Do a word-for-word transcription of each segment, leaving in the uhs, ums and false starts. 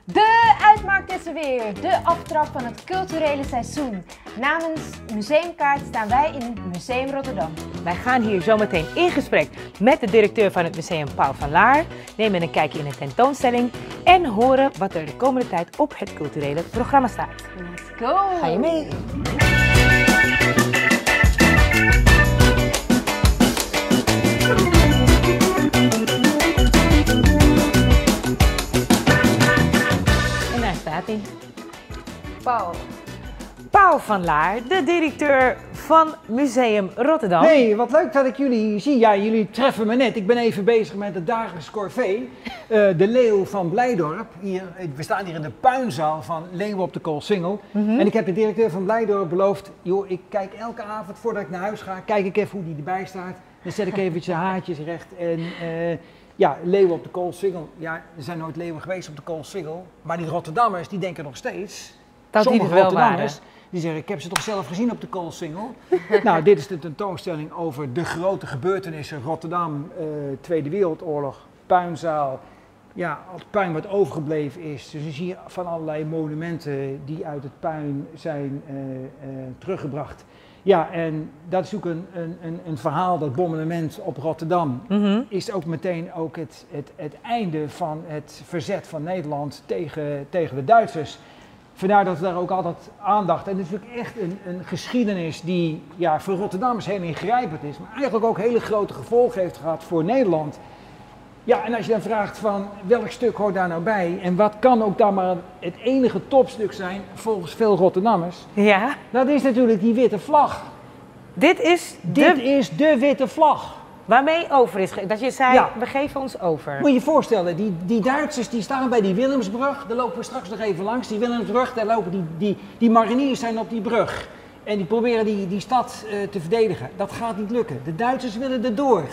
De uitmarkt is er weer, de aftrap van het culturele seizoen. Namens Museumkaart staan wij in Museum Rotterdam. Wij gaan hier zometeen in gesprek met de directeur van het museum, Paul van Laar, nemen een kijkje in de tentoonstelling en horen wat er de komende tijd op het culturele programma staat. Let's go! Ga je mee? En daar staat hij. Paul. Paul van Laar, de directeur van Museum Rotterdam. Hey, wat leuk dat ik jullie hier zie. Ja, jullie treffen me net. Ik ben even bezig met het dagelijks corvée. Uh, de leeuw van Blijdorp. Hier, we staan hier in de puinzaal van Leeuwen op de Koolsingel. Mm-hmm. En ik heb de directeur van Blijdorp beloofd, joh, ik kijk elke avond voordat ik naar huis ga, kijk ik even hoe die erbij staat. Dan zet ik even zijn haartjes recht. En uh, ja, Leeuwen op de Koolsingel. Ja, er zijn nooit leeuwen geweest op de Koolsingel. Maar die Rotterdammers, die denken nog steeds. Dat die er wel waren. Die zeggen, ik heb ze toch zelf gezien op de Koolsingel. Nou, dit is de tentoonstelling over de grote gebeurtenissen. Rotterdam, uh, Tweede Wereldoorlog, puinzaal. Ja, het puin wat overgebleven is. Dus je ziet van allerlei monumenten die uit het puin zijn uh, uh, teruggebracht. Ja, en dat is ook een, een, een, een verhaal, dat bombardement op Rotterdam. Mm-hmm. Is ook meteen ook het, het, het einde van het verzet van Nederland tegen, tegen de Duitsers. Vandaar dat we daar ook altijd aandacht. En het is natuurlijk echt een, een geschiedenis die ja, voor Rotterdammers heel ingrijpend is, maar eigenlijk ook hele grote gevolgen heeft gehad voor Nederland. Ja, en als je dan vraagt van welk stuk hoort daar nou bij en wat kan ook dan maar het enige topstuk zijn volgens veel Rotterdammers. Ja. Dat is natuurlijk die witte vlag. Dit is de... Dit is de witte vlag. Waarmee over is ge... Dat je zei, ja, we geven ons over. Moet je je voorstellen, die, die Duitsers die staan bij die Willemsbrug, daar lopen we straks nog even langs. Die Willemsbrug, daar lopen die, die, die mariniers zijn op die brug. En die proberen die, die stad uh, te verdedigen. Dat gaat niet lukken. De Duitsers willen er door.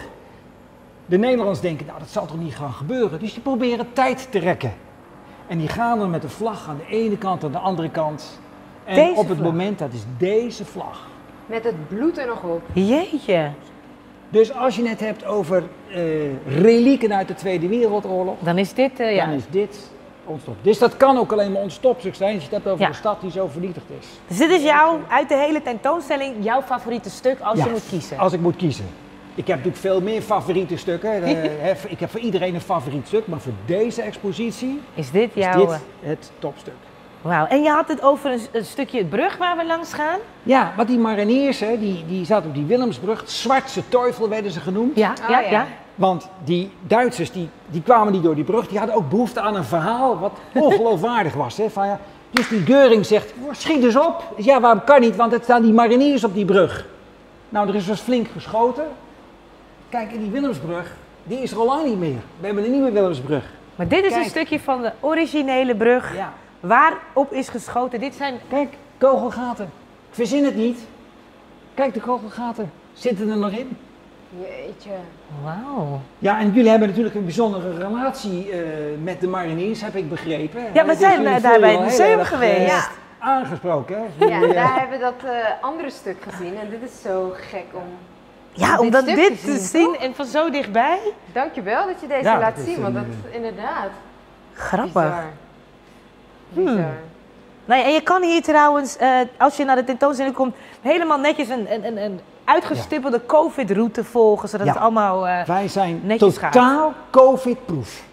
De Nederlanders denken, nou dat zal toch niet gaan gebeuren. Dus die proberen tijd te rekken. En die gaan dan met de vlag aan de ene kant, aan de andere kant. En deze op het vlag. moment, dat is deze vlag. Met het bloed er nog op. Jeetje. Dus als je het hebt over uh, relieken uit de Tweede Wereldoorlog, dan is dit, uh, ja. dan is dit ons top. Dus dat kan ook alleen maar ons topstuk zijn als je het hebt over ja. een stad die zo vernietigd is. Dus dit is jouw, uit de hele tentoonstelling, jouw favoriete stuk als ja, je moet kiezen? Als ik moet kiezen. Ik heb natuurlijk veel meer favoriete stukken. Uh, ik heb voor iedereen een favoriet stuk, maar voor deze expositie is dit, is jouw... dit het topstuk. Wauw, en je had het over een, een stukje brug waar we langs gaan? Ja, want die mariniers, hè, die, die zaten op die Willemsbrug, Zwartse Teufel werden ze genoemd. Ja, ja, oh, ja. ja. Want die Duitsers, die, die kwamen niet door die brug, die hadden ook behoefte aan een verhaal wat ongeloofwaardig was. Hè, van, ja, dus die Göring zegt, schiet eens op. Ja, waarom kan niet, want het staan die mariniers op die brug. Nou, er is dus flink geschoten. Kijk, in die Willemsbrug, die is er al lang niet meer. We hebben een nieuwe Willemsbrug. Maar dit is Kijk. een stukje van de originele brug. Ja. Waarop is geschoten? Dit zijn... Kijk, kogelgaten. Ik verzin het niet. Kijk, de kogelgaten zitten er nog in. Jeetje. Wauw. Ja, en jullie hebben natuurlijk een bijzondere relatie uh, met de mariniers, heb ik begrepen. Ja, we dus zijn jullie daar bij het voelen museum heel erg, geweest. Uh, Ja. Aangesproken, hè? Ja, Jullie, uh, daar hebben we dat uh, andere stuk gezien en dit is zo gek om... Ja, om omdat dit dit stuk te te zien, zien, en van zo dichtbij. Dankjewel dat je deze Ja, laat dat is zien, want een, dat inderdaad... Grappig. Bizar. Bizar. Hmm. Nee, en je kan hier trouwens, uh, als je naar de tentoonstelling komt, helemaal netjes een, een, een, een uitgestippelde ja. COVID-route volgen, zodat ja. het allemaal uh, Wij zijn netjes totaal gaat. COVID-proof.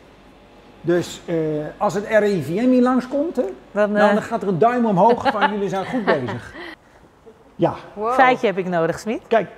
Dus uh, als het R I V M hier langskomt, hè, dan, uh... nou, dan gaat er een duim omhoog van jullie zijn goed bezig. Ja. Wow. Feitje heb ik nodig, Smit. Kijk,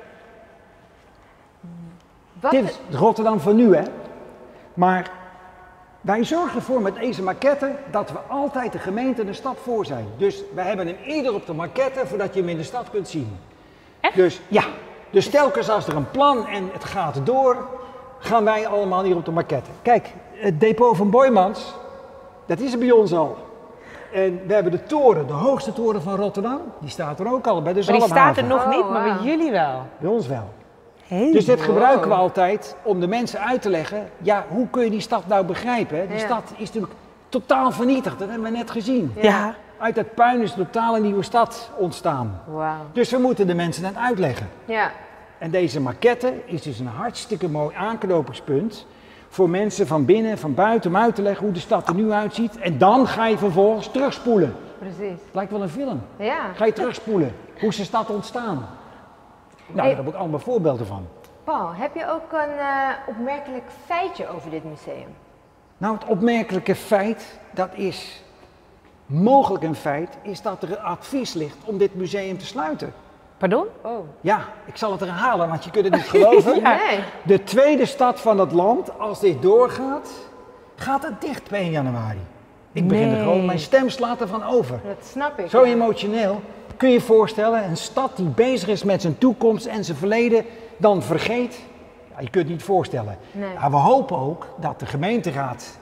Wat dit is Rotterdam van nu, hè. Maar wij zorgen ervoor met deze maquette dat we altijd de gemeente een stap voor zijn. Dus wij hebben hem eerder op de maquette voordat je hem in de stad kunt zien. Echt? Dus ja, dus telkens als er een plan en het gaat door, gaan wij allemaal hier op de maquette. Kijk, het depot van Boijmans, dat is er bij ons al. En we hebben de toren, de hoogste toren van Rotterdam, die staat er ook al bij de Maar die staat er Zalmhaven. nog niet, Oh, maar bij wow. jullie wel. Bij ons wel. Hey. Dus dit Wow. gebruiken we altijd om de mensen uit te leggen, ja, hoe kun je die stad nou begrijpen? Hè? Die Ja. stad is natuurlijk totaal vernietigd, dat hebben we net gezien. Ja. ja. Uit dat puin is een totale nieuwe stad ontstaan. Wauw. Dus we moeten de mensen het uitleggen. Ja. En deze maquette is dus een hartstikke mooi aanknopingspunt voor mensen van binnen, van buiten, om uit te leggen hoe de stad er nu uitziet. En dan ga je vervolgens terugspoelen. Precies. Het lijkt wel een film. Ja. Ga je terugspoelen. Hoe is de stad ontstaan? Nou, Hey. daar heb ik allemaal voorbeelden van. Paul, heb je ook een uh, opmerkelijk feitje over dit museum? Nou, het opmerkelijke feit, dat is mogelijk een feit, is dat er een advies ligt om dit museum te sluiten. Pardon? Oh. Ja, ik zal het herhalen, want je kunt het niet geloven. Ja. Nee. De tweede stad van het land, als dit doorgaat, gaat het dicht op één januari. Ik begin er Nee. gewoon, mijn stem slaat ervan over. Dat snap ik. Zo ja. emotioneel. Kun je je voorstellen, een stad die bezig is met zijn toekomst en zijn verleden, dan vergeet. Ja, je kunt het niet voorstellen. Nee. Maar we hopen ook dat de gemeenteraad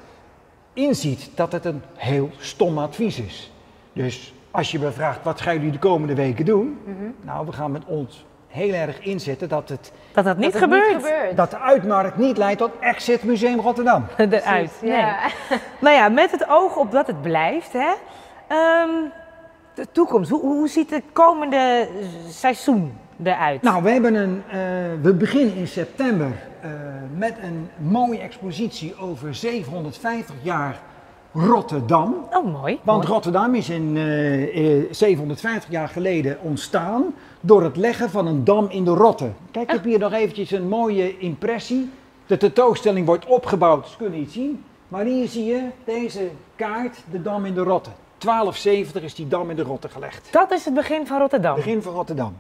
inziet dat het een heel stom advies is. Dus als je me vraagt, wat gaan jullie de komende weken doen? Mhm. Nou, we gaan met ons heel erg inzetten dat, het, Dat dat niet Dat het gebeurt. Niet gebeurt. dat de uitmarkt niet leidt tot Exit Museum Rotterdam. Eruit. Precies, Nee. Ja. Nou ja, met het oog op dat het blijft, hè. Ehm, de toekomst, hoe, hoe ziet het komende seizoen eruit? Nou, we, hebben een, eh, we beginnen in september eh, met een mooie expositie over zevenhonderdvijftig jaar Rotterdam. Oh, mooi. Want mooi. Rotterdam is in eh, eh, zevenhonderdvijftig jaar geleden ontstaan door het leggen van een dam in de Rotte. Kijk, ik heb hier nog eventjes een mooie impressie. De tentoonstelling wordt opgebouwd, dus kun je niet zien. Maar hier zie je deze kaart, de dam in de Rotte. twaalf zeventig is die dam in de Rotte gelegd. Dat is het begin van Rotterdam. Begin van Rotterdam.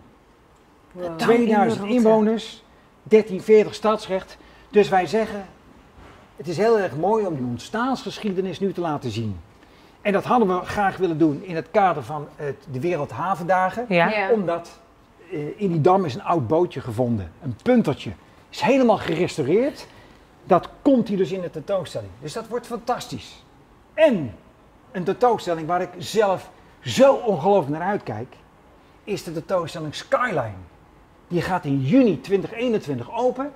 Wow. tweeduizend in de Rotte. inwoners, dertien veertig stadsrecht. Dus wij zeggen, het is heel erg mooi om die ontstaansgeschiedenis nu te laten zien. En dat hadden we graag willen doen in het kader van het, de Wereldhavendagen. Ja. Ja. Omdat eh, in die dam is een oud bootje gevonden, een puntertje. Is helemaal gerestaureerd. Dat komt hier dus in de tentoonstelling. Dus dat wordt fantastisch. En een tentoonstelling waar ik zelf zo ongelooflijk naar uitkijk, is de tentoonstelling Skyline. Die gaat in juni twintig eenentwintig open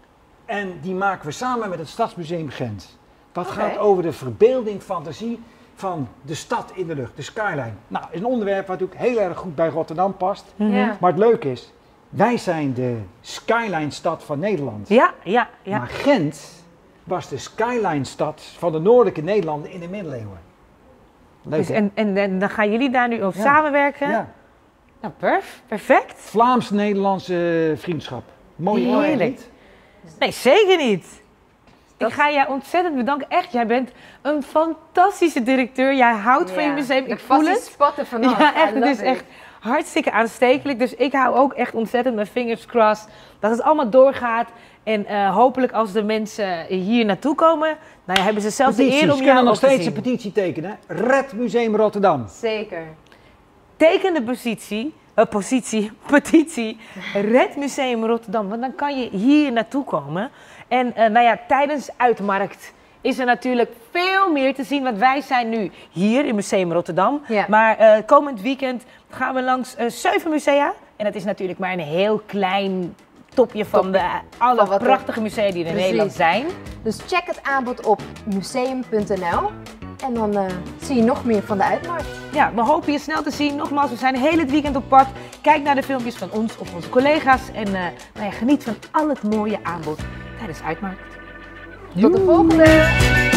en die maken we samen met het Stadsmuseum Gent. Dat Oké. gaat over de verbeelding, fantasie van de stad in de lucht, de Skyline. Nou, is een onderwerp wat natuurlijk heel erg goed bij Rotterdam past. Mhm. Ja. Maar het leuke is, wij zijn de Skyline-stad van Nederland. Ja, ja, ja. Maar Gent was de Skyline-stad van de noordelijke Nederlanden in de middeleeuwen. Leuk, Dus hè? en, en, en dan gaan jullie daar nu over Ja. samenwerken? Ja. Nou, perf, perfect. Vlaams-Nederlandse vriendschap. Mooi mooi, Heerlijk. niet? Nee, zeker niet. Ik ga jij ontzettend bedanken. Echt, jij bent een fantastische directeur. Jij houdt van je Ja. museum. De Ik voel passie het. spatten vanaf. Ja, echt. I Het love is it. echt hartstikke aanstekelijk. Dus ik hou ook echt ontzettend mijn fingers crossed dat het allemaal doorgaat. En eh, hopelijk als de mensen hier naartoe komen, nou ja, hebben ze zelfs de Petities eer om kunnen jou nog ook te steeds zien. een petitie tekenen. Red Museum Rotterdam. Zeker. Teken de positie, uh, positie, petitie, Red Museum Rotterdam. Want dan kan je hier naartoe komen. En uh, nou ja, tijdens Uitmarkt is er natuurlijk veel meer te zien. Want wij zijn nu hier in Museum Rotterdam. Ja. Maar uh, komend weekend gaan we langs uh, zeven musea. En dat is natuurlijk maar een heel klein topje van Topje. de alle Van wat er- prachtige musea die er in Precies. Nederland zijn. Dus check het aanbod op museum punt n l en dan uh, zie je nog meer van de Uitmarkt. Ja, we hopen je snel te zien. Nogmaals, we zijn heel het weekend op pad. Kijk naar de filmpjes van ons of onze collega's. En uh, nou ja, geniet van al het mooie aanbod tijdens Uitmarkt. Tot de volgende!